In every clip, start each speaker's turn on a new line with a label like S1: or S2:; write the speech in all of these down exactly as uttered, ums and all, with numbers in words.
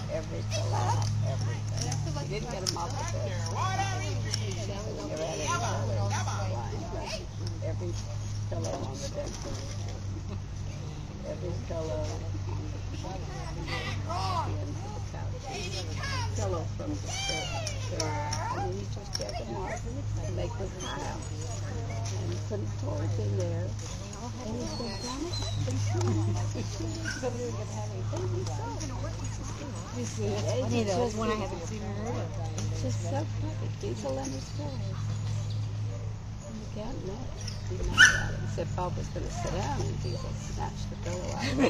S1: every pillow, everything. We didn't get them off the bed. Never had any colors flying, but every pillow on the bed, every pillow on the ends of the couch, pillow from the store. And then you just get them off and make them pile. And you put toys in there. And you put down it. Somebody would have anything. You see, it's just one I haven't seen or heard of. It's just so perfect. Diesel and his toys. You can't know. You know about it. Except Bob was going to sit down and Diesel snatched the pillow out of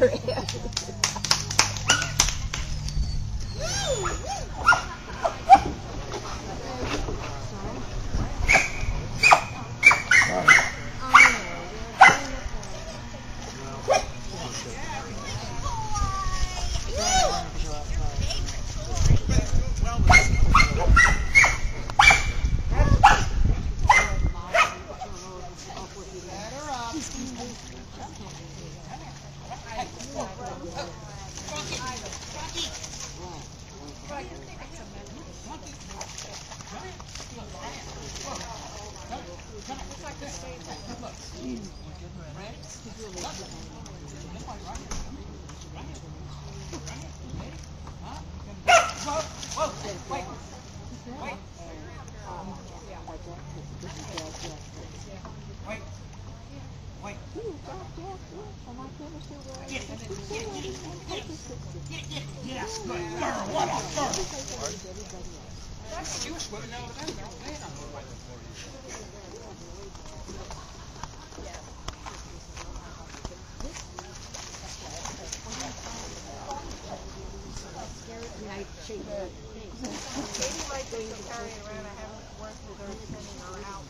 S2: Yes, good girl. What a girl. She was swimming down the bend. They're all laying on her. Katie likes to carry around. I haven't worked with her sending her out.